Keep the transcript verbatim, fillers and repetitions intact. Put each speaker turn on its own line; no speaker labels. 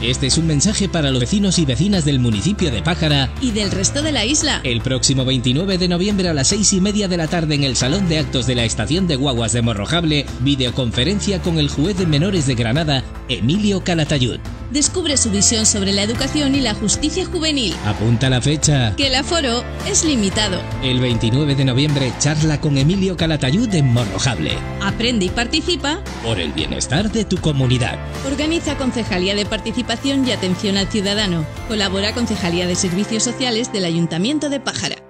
Este es un mensaje para los vecinos y vecinas del municipio de Pájara
y del resto de la isla.
El próximo veintinueve de noviembre a las seis y media de la tarde en el Salón de Actos de la Estación de Guaguas de Morrojable, videoconferencia con el juez de menores de Granada, Emilio Calatayud.
Descubre su visión sobre la educación y la justicia juvenil.
Apunta la fecha.
Que el aforo es limitado.
El veintinueve de noviembre, charla con Emilio Calatayud en Morrojable.
Aprende y participa
por el bienestar de tu comunidad.
Organiza Concejalía de Participación y Atención al Ciudadano. Colabora Concejalía de Servicios Sociales del Ayuntamiento de Pájara.